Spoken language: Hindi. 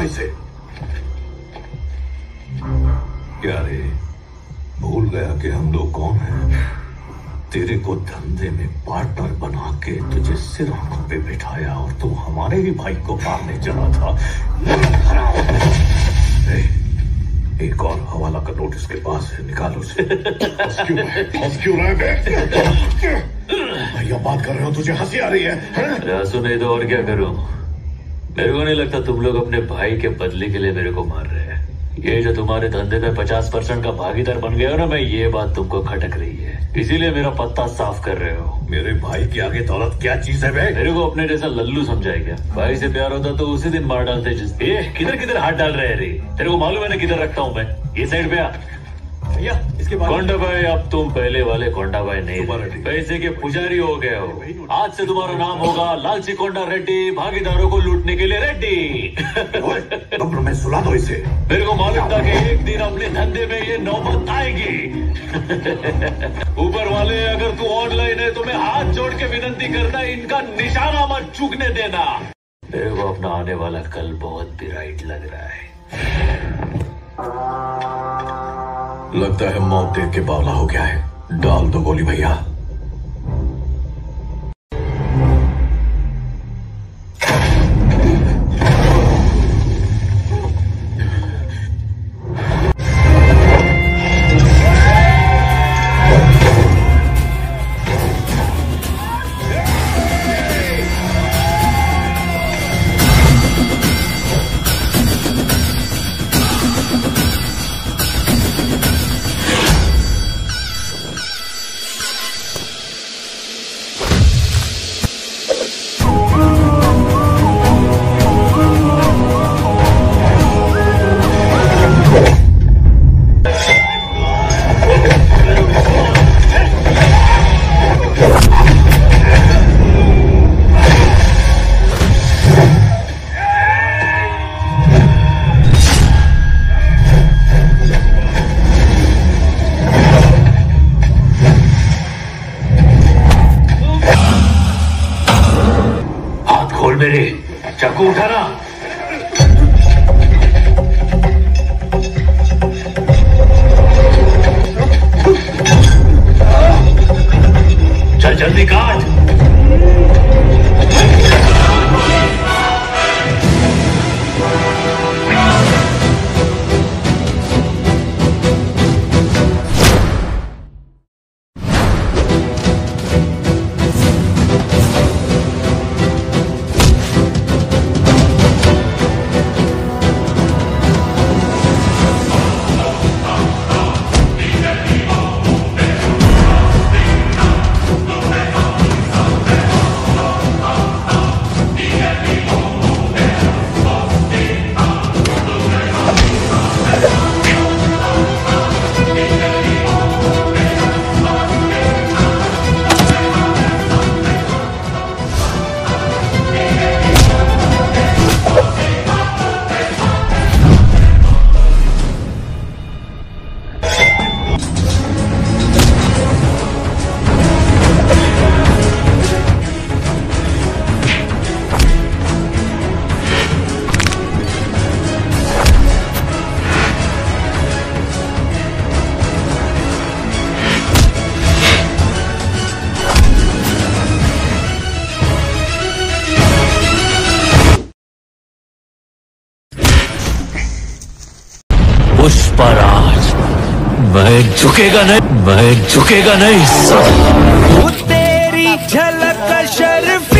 इसे। क्या रे, भूल गया कि हम लोग कौन हैं? तेरे को धंधे में पार्टनर बना के तुझे सिरहानों पे बिठाया और तू हमारे ही भाई को मारने चला था। एक और हवाला का नोटिस के पास है, निकालो उसे। हंस क्यों रहा है? भैया बात कर रहे हो, तुझे हंसी आ रही है? रासू नहीं तो और क्या करूं? मेरे को नहीं लगता तुम लोग अपने भाई के बदले के लिए मेरे को मार रहे हैं। ये जो तुम्हारे धंधे में 50% का भागीदार बन गया हो ना, मैं ये बात तुमको खटक रही है, इसीलिए मेरा पत्ता साफ कर रहे हो। मेरे भाई की आगे दौलत क्या चीज है बे? मेरे को अपने जैसा लल्लू समझाए क्या? भाई से प्यार होता तो उसी दिन मार डालते। किधर किधर हाथ डाल रहे हैं रे? तेरे को मालूम है ना किधर रखता हूँ मैं? ये साइड पे आ भैया। इसके बाद कोंडा भाई, अब तुम पहले वाले कोंडा भाई नहीं, पैसे के पुजारी हो गए हो। आज से तुम्हारा नाम होगा लालची कोंडा रेड्डी, भागीदारों को लूटने के लिए रेड्डी। तुम मैं सुला दो इसे। मेरे को मालूम था कि एक दिन अपने धंधे में ये नौबत आएगी। ऊपर वाले, अगर तू ऑनलाइन है तो मैं हाथ जोड़ के विनती करना, इनका निशाना मत चूकने देना। मेरे को अपना आने वाला कल बहुत ब्राइट लग रहा है। लगता है मौत देख के बावला हो गया है। डाल दो गोली भैया। मेरे चाकू उठाना। चल जल्दी काट। पुष्पराज, मैं झुकेगा नहीं, मैं झुकेगा नहीं। तेरी झलक शर्फ